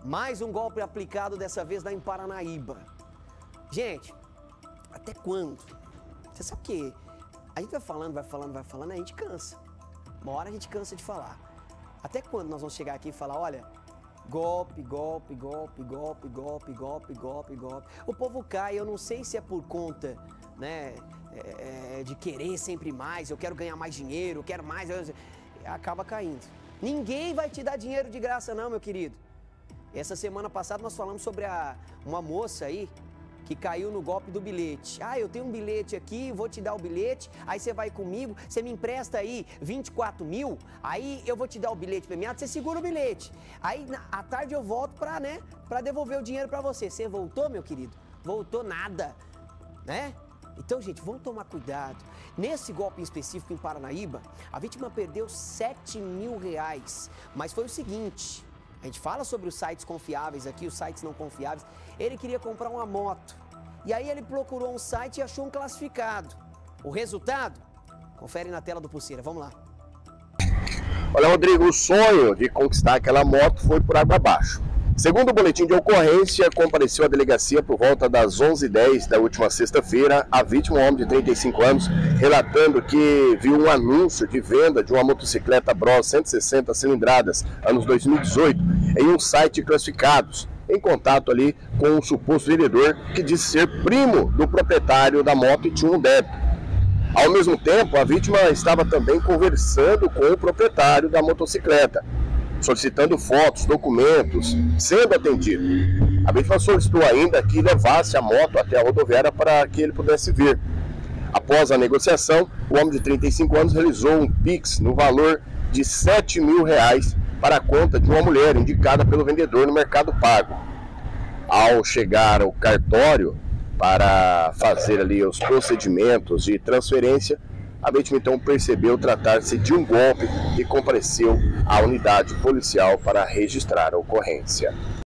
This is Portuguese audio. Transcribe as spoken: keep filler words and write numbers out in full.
Mais um golpe aplicado, dessa vez lá em Paranaíba. Gente, até quando? Você sabe que a gente vai falando, vai falando, vai falando, a gente cansa. Uma hora a gente cansa de falar. Até quando nós vamos chegar aqui e falar, olha, golpe, golpe, golpe, golpe, golpe, golpe, golpe, golpe. O povo cai, eu não sei se é por conta, né, é, de querer sempre mais, eu quero ganhar mais dinheiro, eu quero mais, eu... acaba caindo. Ninguém vai te dar dinheiro de graça não, meu querido. Essa semana passada nós falamos sobre a, uma moça aí que caiu no golpe do bilhete. Ah, eu tenho um bilhete aqui, vou te dar o bilhete, aí você vai comigo, você me empresta aí vinte e quatro mil, aí eu vou te dar o bilhete premiado, você segura o bilhete. Aí na, à tarde eu volto pra, né, pra devolver o dinheiro pra você. Você voltou, meu querido? Voltou nada, né? Então, gente, vamos tomar cuidado. Nesse golpe em específico em Paranaíba, a vítima perdeu sete mil reais. Mas foi o seguinte, a gente fala sobre os sites confiáveis aqui, os sites não confiáveis. Ele queria comprar uma moto. E aí ele procurou um site e achou um classificado. O resultado? Confere na tela do Pulseira, vamos lá. Olha, Rodrigo, o sonho de conquistar aquela moto foi por água abaixo. Segundo o boletim de ocorrência, compareceu à delegacia por volta das onze e dez da última sexta-feira, a vítima, um homem de trinta e cinco anos, relatando que viu um anúncio de venda de uma motocicleta Bros cento e sessenta cilindradas, anos dois mil e dezoito, em um site classificados, em contato ali com um suposto vendedor que disse ser primo do proprietário da moto e tinha um débito. Ao mesmo tempo, a vítima estava também conversando com o proprietário da motocicleta, solicitando fotos, documentos, sendo atendido. A vítima solicitou ainda que levasse a moto até a rodoviária para que ele pudesse vir. Após a negociação, o homem de trinta e cinco anos realizou um Pix no valor de sete mil reais para a conta de uma mulher indicada pelo vendedor no Mercado Pago. Ao chegar ao cartório para fazer ali os procedimentos de transferência, a vítima então percebeu tratar-se de um golpe e compareceu à unidade policial para registrar a ocorrência.